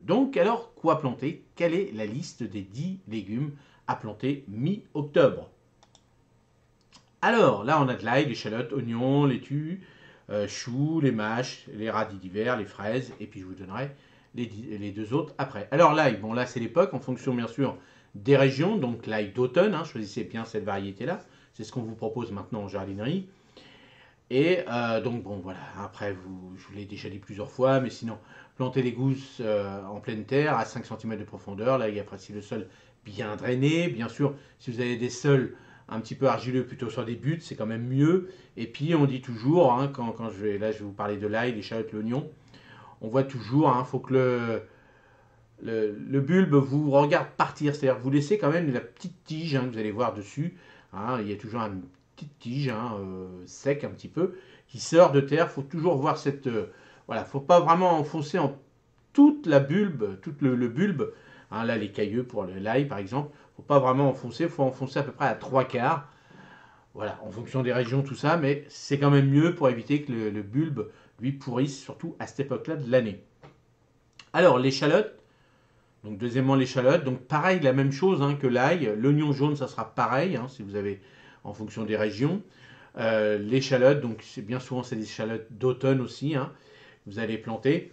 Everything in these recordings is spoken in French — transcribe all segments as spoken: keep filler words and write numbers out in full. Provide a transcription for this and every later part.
Donc, alors, quoi planter? Quelle est la liste des dix légumes à planter mi-octobre? Alors, là, on a de l'ail, l'échalote, oignons, laitue, euh, choux, les mâches, les radis d'hiver, les fraises, et puis je vous donnerai les, les deux autres après. Alors, l'ail, bon, là, c'est l'époque, en fonction, bien sûr, des régions. Donc, l'ail d'automne, hein, choisissez bien cette variété-là. C'est ce qu'on vous propose maintenant en jardinerie. Et euh, donc, bon, voilà, après, vous, je vous l'ai déjà dit plusieurs fois, mais sinon, plantez les gousses euh, en pleine terre à cinq centimètres de profondeur. Là, il apprécie le sol bien drainé. Bien sûr, si vous avez des sols un petit peu argileux, plutôt sur des buttes, c'est quand même mieux. Et puis, on dit toujours, hein, quand, quand je vais, là, je vais vous parler de l'ail, l'échalote, l'oignon, on voit toujours, il hein, faut que le, le, le, bulbe vous regarde partir. C'est-à-dire, vous laissez quand même la petite tige, hein, que vous allez voir dessus. Hein, il y a toujours une petite tige, hein, euh, sec un petit peu, qui sort de terre. Il faut toujours voir cette... Euh, voilà, il ne faut pas vraiment enfoncer en toute la bulbe, tout le, le bulbe. Hein, là, les cailleux pour l'ail, par exemple. Il ne faut pas vraiment enfoncer. Il faut enfoncer à peu près à trois quarts. Voilà, en fonction des régions, tout ça. Mais c'est quand même mieux pour éviter que le, le bulbe, lui, pourrisse, surtout à cette époque-là de l'année. Alors, l'échalote. Donc, deuxièmement, l'échalote. Donc, pareil, la même chose hein, que l'ail. L'oignon jaune, ça sera pareil, hein, si vous avez, en fonction des régions. Euh, l'échalote, donc c'est bien souvent, c'est des échalotes d'automne aussi. Hein, vous allez planter.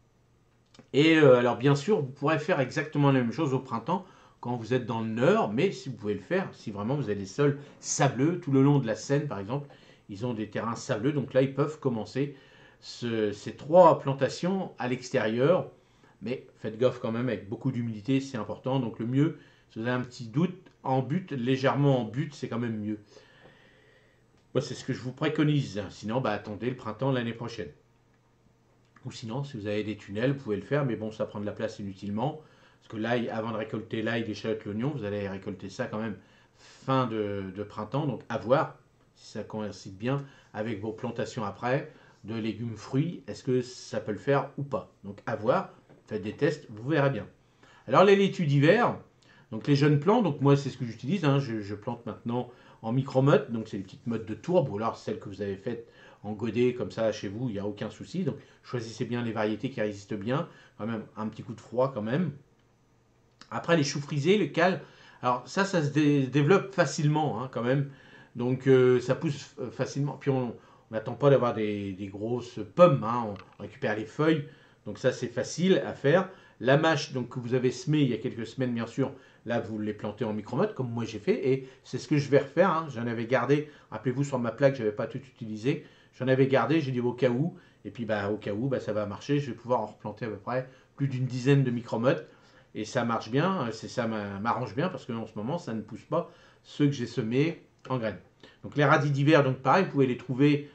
Et euh, alors, bien sûr, vous pourrez faire exactement la même chose au printemps quand vous êtes dans le nord, mais si vous pouvez le faire, si vraiment vous avez des sols sableux, tout le long de la Seine, par exemple, ils ont des terrains sableux. Donc là, ils peuvent commencer ce, ces trois plantations à l'extérieur. Mais faites gaffe quand même, avec beaucoup d'humidité, c'est important. Donc le mieux, si vous avez un petit doute, en but, légèrement en but, c'est quand même mieux. Moi, c'est ce que je vous préconise. Sinon, bah, attendez le printemps l'année prochaine. Ou sinon, si vous avez des tunnels, vous pouvez le faire, mais bon, ça prend de la place inutilement. Parce que l'ail, avant de récolter l'ail, l'échalote, l'oignon, vous allez récolter ça quand même fin de, de printemps. Donc à voir si ça coïncide bien avec vos plantations après de légumes fruits. Est-ce que ça peut le faire ou pas? Donc à voir, faites des tests, vous verrez bien. Alors les laitues d'hiver, donc les jeunes plants, donc moi c'est ce que j'utilise, hein, je, je plante maintenant en micro-mottes, donc c'est les petites mottes de tourbe, ou alors celles que vous avez faites en godet comme ça chez vous, il n'y a aucun souci. Donc choisissez bien les variétés qui résistent bien, quand même un petit coup de froid quand même. Après les choux frisés, le cal, alors ça, ça se dé développe facilement hein, quand même, donc euh, ça pousse facilement. Puis on n'attend pas d'avoir des, des, grosses pommes, hein, on récupère les feuilles, donc ça c'est facile à faire. La mâche donc, que vous avez semée il y a quelques semaines, bien sûr, là vous les plantez en micro-mottes, comme moi j'ai fait, et c'est ce que je vais refaire. Hein. J'en avais gardé, rappelez-vous sur ma plaque, je n'avais pas tout utilisé, j'en avais gardé, j'ai dit au cas où, et puis bah, au cas où bah, ça va marcher, je vais pouvoir en replanter à peu près plus d'une dizaine de micro-mottes, et ça marche bien, ça m'arrange bien, parce qu'en ce moment ça ne pousse pas ceux que j'ai semés en graines. Donc les radis d'hiver, donc pareil, vous pouvez les trouver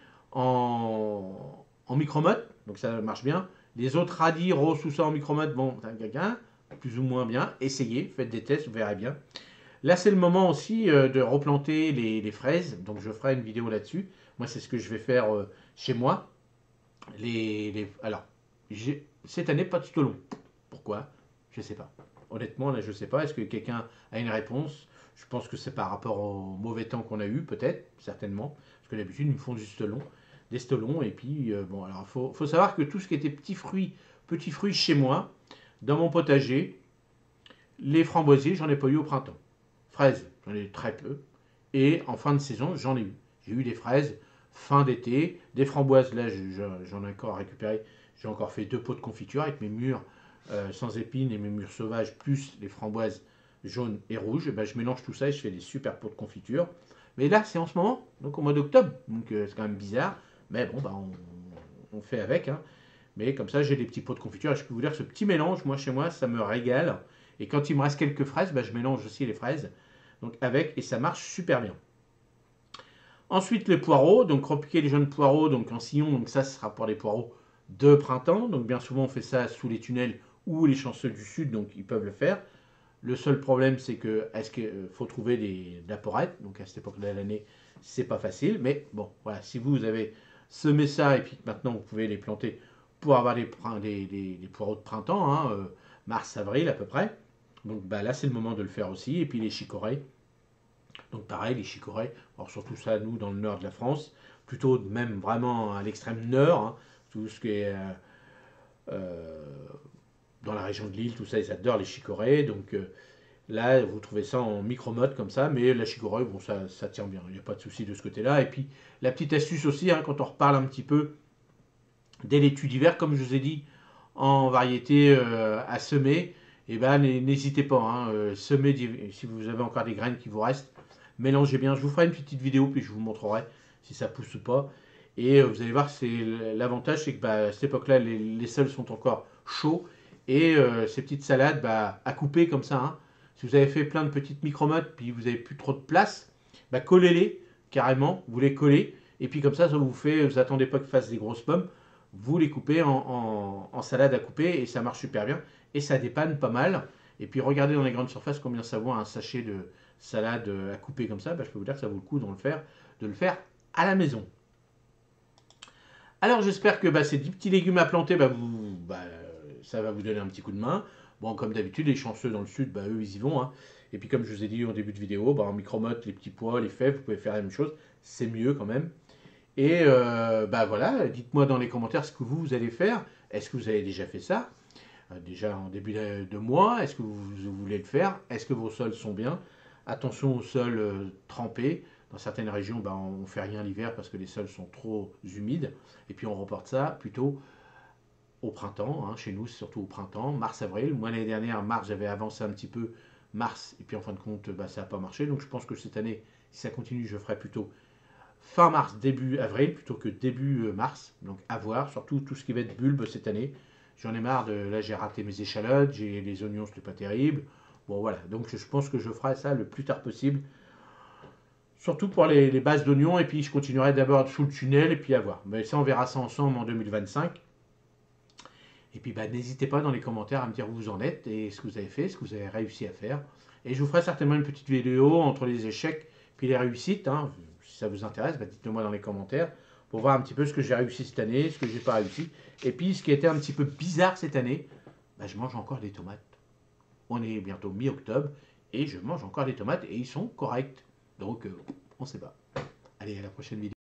en, en micro-mottes, donc ça marche bien. Les autres radis, roses, tout ça en micro-mottes, bon, quelqu'un, plus ou moins bien. Essayez, faites des tests, vous verrez bien. Là, c'est le moment aussi euh, de replanter les, les fraises. Donc, je ferai une vidéo là-dessus. Moi, c'est ce que je vais faire euh, chez moi. Les, les, alors, cette année, pas de stolon. Pourquoi? Je ne sais pas. Honnêtement, là, je ne sais pas. Est-ce que quelqu'un a une réponse? Je pense que c'est par rapport au mauvais temps qu'on a eu, peut-être, certainement. Parce que d'habitude, ils me font du stolon. Des stolons. Et puis, euh, bon, alors, il faut, faut savoir que tout ce qui était petits fruits, petits fruits chez moi, dans mon potager, les framboisiers, j'en ai pas eu au printemps. Fraises, j'en ai eu très peu. Et en fin de saison, j'en ai eu. J'ai eu des fraises fin d'été, des framboises, là, j'en ai encore récupéré. J'ai encore fait deux pots de confiture avec mes mûres euh, sans épines et mes mûres sauvages, plus les framboises jaunes et rouges. Et ben, je mélange tout ça et je fais des super pots de confiture. Mais là, c'est en ce moment, donc au mois d'octobre. Donc euh, c'est quand même bizarre. Mais bon, bah, on, on fait avec. Hein. Mais comme ça, j'ai des petits pots de confiture. Et je peux vous dire que ce petit mélange, moi, chez moi, ça me régale. Et quand il me reste quelques fraises, bah, je mélange aussi les fraises. Donc avec, et ça marche super bien. Ensuite, les poireaux. Donc repiquer les jeunes poireaux donc en sillon. Donc ça, ce sera pour les poireaux de printemps. Donc bien souvent, on fait ça sous les tunnels ou les chanceux du sud. Donc ils peuvent le faire. Le seul problème, c'est que est-ce qu'il euh, faut trouver des, de la porette. Donc à cette époque de l'année, c'est pas facile. Mais bon, voilà, si vous avez semé ça et puis maintenant vous pouvez les planter pour avoir les, les, les, les poireaux de printemps, hein, euh, mars, avril à peu près. Donc bah, là, c'est le moment de le faire aussi. Et puis les chicorées. Donc pareil, les chicorées, alors surtout ça, nous, dans le nord de la France, plutôt même vraiment à l'extrême nord, hein, tout ce qui est euh, euh, dans la région de Lille, tout ça, ils adorent les chicorées. Donc euh, là, vous trouvez ça en micro-mode comme ça, mais la chicorée, bon, ça, ça tient bien, il n'y a pas de souci de ce côté-là. Et puis, la petite astuce aussi, hein, quand on reparle un petit peu des laitues d'hiver, comme je vous ai dit, en variété euh, à semer, et ben n'hésitez pas, hein, euh, semez si vous avez encore des graines qui vous restent, mélangez bien. Je vous ferai une petite vidéo, puis je vous montrerai si ça pousse ou pas. Et euh, vous allez voir, c'est l'avantage, c'est que bah, à cette époque-là, les, les sols sont encore chauds, et euh, ces petites salades, bah, à couper comme ça, hein. Si vous avez fait plein de petites micro-modes, puis vous n'avez plus trop de place, bah, collez-les carrément, vous les collez, et puis comme ça, ça vous fait, vous attendez pas qu'ils fassent des grosses pommes, vous les coupez en, en, en salade à couper, et ça marche super bien, et ça dépanne pas mal. Et puis regardez dans les grandes surfaces combien ça vaut un sachet de salade à couper comme ça, bah, je peux vous dire que ça vaut le coup de le faire, de le faire à la maison. Alors j'espère que bah, ces dix petits légumes à planter, bah, vous, bah, ça va vous donner un petit coup de main. Bon, comme d'habitude, les chanceux dans le sud, bah, eux, ils y vont, hein. Et puis comme je vous ai dit au début de vidéo, bah, en micro-motte, les petits pois, les fèves, vous pouvez faire la même chose. C'est mieux quand même. Et euh, bah voilà, dites-moi dans les commentaires ce que vous, vous allez faire. Est-ce que vous avez déjà fait ça? Euh, Déjà en début de, de mois, est-ce que vous, vous voulez le faire? Est-ce que vos sols sont bien? Attention aux sols euh, trempés. Dans certaines régions, bah, on ne fait rien l'hiver parce que les sols sont trop humides. Et puis on reporte ça plutôt au printemps. Hein. Chez nous, c'est surtout au printemps, mars-avril. Moi, l'année dernière, mars, j'avais avancé un petit peu mars. Et puis en fin de compte, bah, ça n'a pas marché. Donc je pense que cette année, si ça continue, je ferai plutôt fin mars, début avril, plutôt que début euh, mars. Donc à voir, surtout tout ce qui va être bulbe cette année. J'en ai marre de... Là, j'ai raté mes échalotes, j'ai les oignons, c'était pas terrible. Bon, voilà. Donc je pense que je ferai ça le plus tard possible. Surtout pour les, les bases d'oignons, et puis je continuerai d'abord sous le tunnel, et puis à voir. Mais ça, on verra ça ensemble en deux mille vingt-cinq. Et puis, bah, n'hésitez pas dans les commentaires à me dire où vous en êtes, et ce que vous avez fait, ce que vous avez réussi à faire. Et je vous ferai certainement une petite vidéo entre les échecs puis les réussites. Hein. Si ça vous intéresse, bah, dites-le moi dans les commentaires pour voir un petit peu ce que j'ai réussi cette année, ce que j'ai pas réussi. Et puis, ce qui a été un petit peu bizarre cette année, bah, je mange encore des tomates. On est bientôt mi-octobre, et je mange encore des tomates, et ils sont corrects. Donc, euh, on ne sait pas. Allez, à la prochaine vidéo.